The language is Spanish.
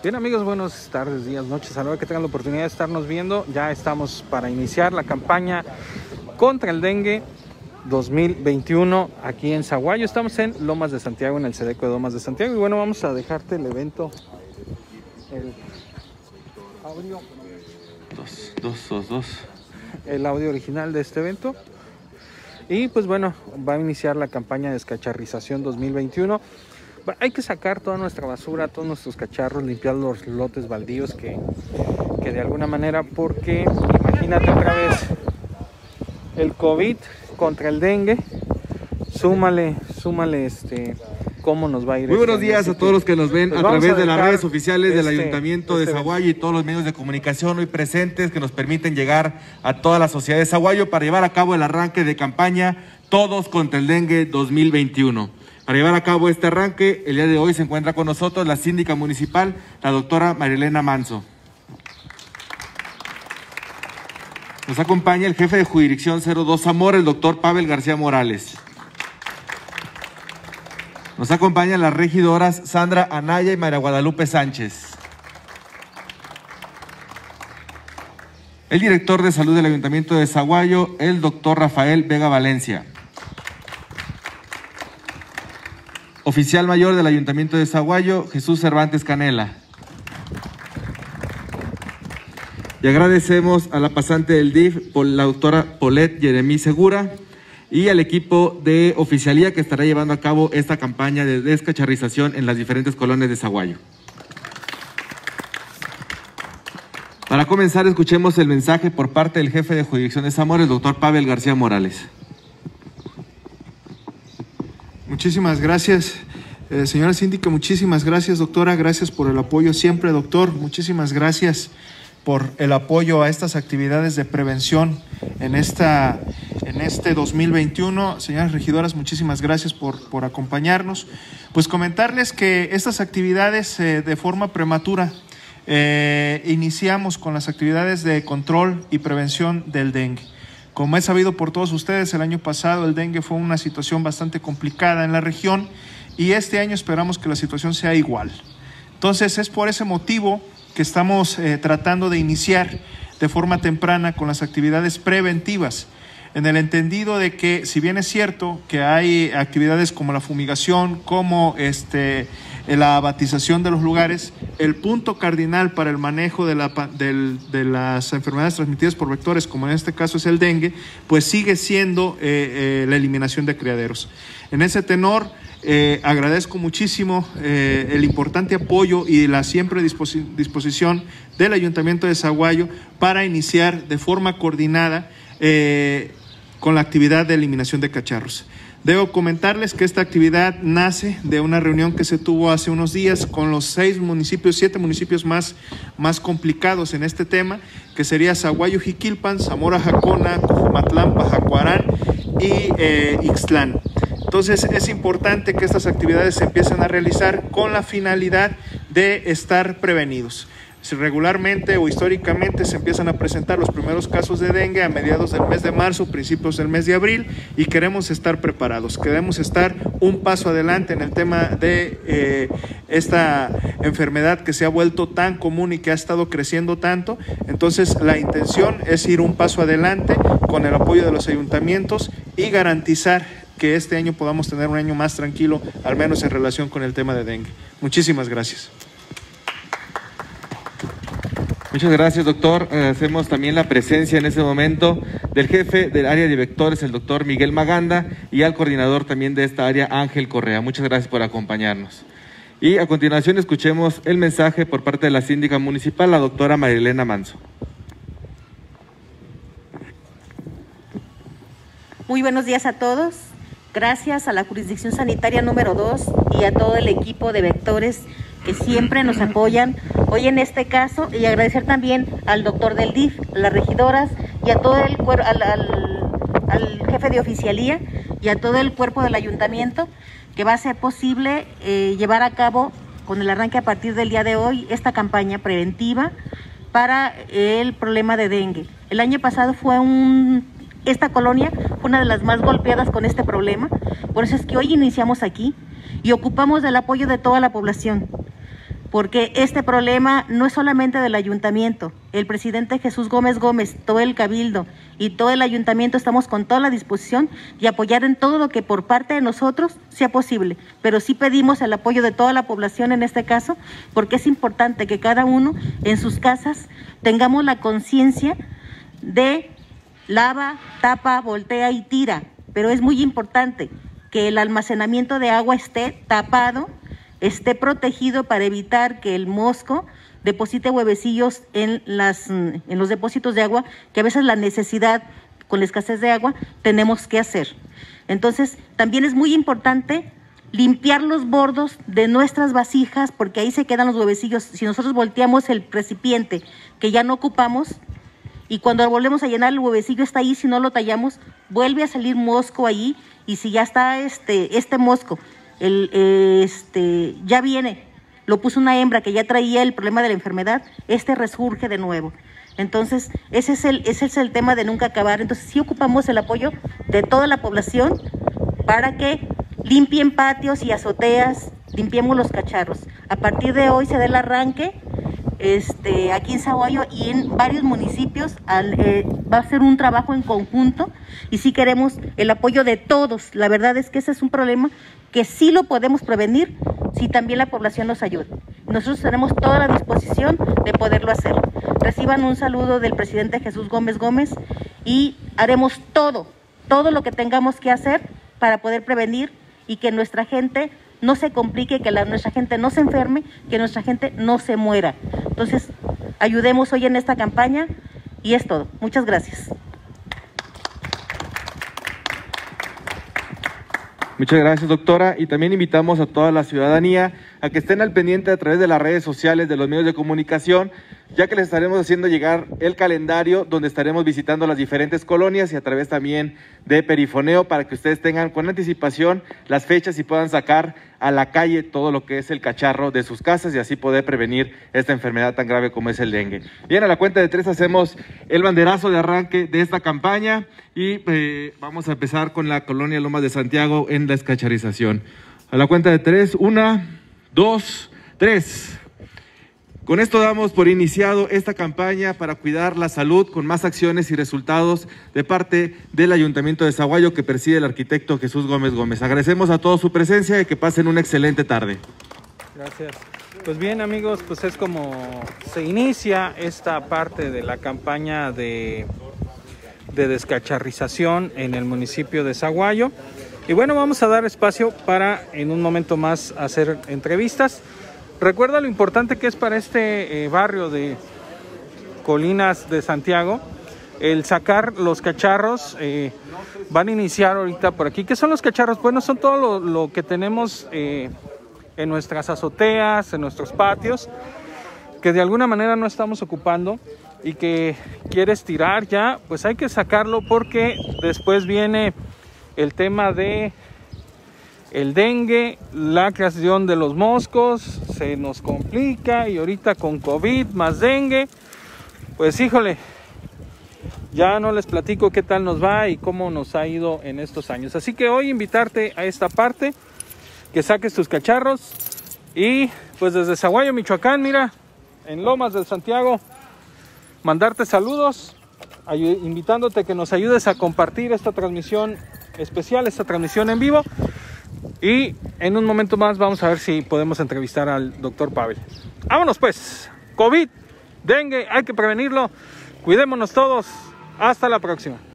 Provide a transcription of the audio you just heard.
Bien amigos, buenas tardes, días, noches, a la hora que tengan la oportunidad de estarnos viendo. Ya estamos para iniciar la campaña contra el dengue 2021 aquí en Sahuayo. Estamos en Lomas de Santiago, en el Sedeco de Lomas de Santiago. Y bueno, vamos a dejarte el evento, el audio. El audio original de este evento. Y pues bueno, va a iniciar la campaña de descacharrización 2021. Hay que sacar toda nuestra basura, todos nuestros cacharros, limpiar los lotes baldíos que de alguna manera, porque imagínate otra vez el COVID contra el dengue, súmale cómo nos va a ir. Muy buenos días a todos los que nos ven pues a través de las redes oficiales del Ayuntamiento de Sahuayo y todos los medios de comunicación hoy presentes que nos permiten llegar a toda la sociedad de Sahuayo para llevar a cabo el arranque de campaña Todos contra el Dengue 2021. Para llevar a cabo este arranque, el día de hoy se encuentra con nosotros la síndica municipal, la doctora Marilena Manso. Nos acompaña el jefe de jurisdicción 02 Zamora, el doctor Pavel García Morales. Nos acompañan las regidoras Sandra Anaya y María Guadalupe Sánchez. El director de salud del Ayuntamiento de Sahuayo, el doctor Rafael Vega Valencia. Oficial mayor del Ayuntamiento de Sahuayo, Jesús Cervantes Canela. Y agradecemos a la pasante del DIF, la doctora Paulette Jeremí Segura, y al equipo de oficialía que estará llevando a cabo esta campaña de descacharrización en las diferentes colonias de Sahuayo. Para comenzar, escuchemos el mensaje por parte del jefe de jurisdicción de Zamora, el doctor Pavel García Morales. Muchísimas gracias, señora síndica, muchísimas gracias, doctora, gracias por el apoyo siempre, doctor, muchísimas gracias por el apoyo a estas actividades de prevención en este 2021. Señoras regidoras, muchísimas gracias por acompañarnos. Pues comentarles que estas actividades de forma prematura iniciamos con las actividades de control y prevención del dengue. Como es sabido por todos ustedes, el año pasado el dengue fue una situación bastante complicada en la región y este año esperamos que la situación sea igual. Entonces es por ese motivo que estamos tratando de iniciar de forma temprana con las actividades preventivas, en el entendido de que si bien es cierto que hay actividades como la fumigación, como la abatización de los lugares, el punto cardinal para el manejo de las enfermedades transmitidas por vectores, como en este caso es el dengue, pues sigue siendo la eliminación de criaderos. En ese tenor, agradezco muchísimo el importante apoyo y la siempre disposición del Ayuntamiento de Sahuayo para iniciar de forma coordinada con la actividad de eliminación de cacharros. Debo comentarles que esta actividad nace de una reunión que se tuvo hace unos días con los 7 municipios más complicados en este tema, que sería Sahuayo, Jiquilpan, Zamora, Jacona, Cojumatlán, Pajacuarán y Ixtlán. Entonces es importante que estas actividades se empiecen a realizar con la finalidad de estar prevenidos. Regularmente o históricamente se empiezan a presentar los primeros casos de dengue a mediados del mes de marzo, principios del mes de abril, y queremos estar preparados, queremos estar un paso adelante en el tema de esta enfermedad que se ha vuelto tan común y que ha estado creciendo tanto. Entonces la intención es ir un paso adelante con el apoyo de los ayuntamientos y garantizar que este año podamos tener un año más tranquilo, al menos en relación con el tema de dengue. Muchísimas gracias. Muchas gracias, doctor. Hacemos también la presencia en ese momento del jefe del área de vectores, el doctor Miguel Maganda, y al coordinador también de esta área, Ángel Correa. Muchas gracias por acompañarnos. Y a continuación escuchemos el mensaje por parte de la síndica municipal, la doctora Marilena Manso. Muy buenos días a todos. Gracias a la jurisdicción sanitaria número 2 y a todo el equipo de vectores que siempre nos apoyan hoy en este caso, y agradecer también al doctor del DIF, a las regidoras y a todo el al jefe de oficialía y a todo el cuerpo del ayuntamiento que va a ser posible llevar a cabo con el arranque a partir del día de hoy esta campaña preventiva para el problema de dengue. El año pasado esta colonia fue una de las más golpeadas con este problema, por eso es que hoy iniciamos aquí y ocupamos del apoyo de toda la población. porque este problema no es solamente del ayuntamiento. El presidente Jesús Gómez Gómez, todo el cabildo y todo el ayuntamiento estamos con toda la disposición y apoyar en todo lo que por parte de nosotros sea posible, pero sí pedimos el apoyo de toda la población en este caso, porque es importante que cada uno en sus casas tengamos la conciencia de lava, tapa, voltea y tira, pero es muy importante que el almacenamiento de agua esté tapado, esté protegido para evitar que el mosco deposite huevecillos en los depósitos de agua, que a veces la necesidad, con la escasez de agua, tenemos que hacer. Entonces, también es muy importante limpiar los bordos de nuestras vasijas, porque ahí se quedan los huevecillos. Si nosotros volteamos el recipiente que ya no ocupamos, y cuando volvemos a llenar el huevecillo está ahí, si no lo tallamos, vuelve a salir mosco ahí, y si ya está este mosco, ya viene, lo puso una hembra que ya traía el problema de la enfermedad, resurge de nuevo. Entonces, ese es el tema de nunca acabar. Entonces, sí ocupamos el apoyo de toda la población para que limpien patios y azoteas, limpiemos los cacharros. A partir de hoy se da el arranque, aquí en Sahuayo y en varios municipios va a ser un trabajo en conjunto y sí queremos el apoyo de todos. La verdad es que ese es un problema que sí lo podemos prevenir si también la población nos ayuda. Nosotros tenemos toda la disposición de poderlo hacer. Reciban un saludo del presidente Jesús Gómez Gómez y haremos todo lo que tengamos que hacer para poder prevenir y que nuestra gente no se complique, que nuestra gente no se enferme, que nuestra gente no se muera. Entonces, ayudemos hoy en esta campaña y es todo. Muchas gracias. Muchas gracias, doctora, y también invitamos a toda la ciudadanía a que estén al pendiente a través de las redes sociales, de los medios de comunicación, ya que les estaremos haciendo llegar el calendario donde estaremos visitando las diferentes colonias y a través también de perifoneo para que ustedes tengan con anticipación las fechas y puedan sacar a la calle todo lo que es el cacharro de sus casas y así poder prevenir esta enfermedad tan grave como es el dengue. Bien, a la cuenta de 3 hacemos el banderazo de arranque de esta campaña y vamos a empezar con la colonia Lomas de Santiago en la descacharización. A la cuenta de 3, 1, 2, 3. Con esto damos por iniciado esta campaña para cuidar la salud con más acciones y resultados de parte del Ayuntamiento de Sahuayo que preside el arquitecto Jesús Gómez Gómez. Agradecemos a todos su presencia y que pasen una excelente tarde. Gracias. Pues bien, amigos, pues es como se inicia esta parte de la campaña de descacharrización en el municipio de Sahuayo. Y bueno, vamos a dar espacio para en un momento más hacer entrevistas. Recuerda lo importante que es para este barrio de Colinas de Santiago el sacar los cacharros. Van a iniciar ahorita por aquí. ¿Qué son los cacharros? Bueno, son todo lo que tenemos en nuestras azoteas, en nuestros patios, que de alguna manera no estamos ocupando y que quieres tirar ya, pues hay que sacarlo porque después viene el tema de el dengue, la creación de los moscos, se nos complica y ahorita con COVID más dengue, pues híjole, ya no les platico qué tal nos va y cómo nos ha ido en estos años. Así que hoy invitarte a esta parte, que saques tus cacharros y pues desde Sahuayo, Michoacán, mira, en Lomas de Santiago, mandarte saludos, invitándote que nos ayudes a compartir esta transmisión especial, esta transmisión en vivo. Y en un momento más vamos a ver si podemos entrevistar al doctor Pavel. Vámonos pues, COVID, dengue, hay que prevenirlo, cuidémonos todos, hasta la próxima.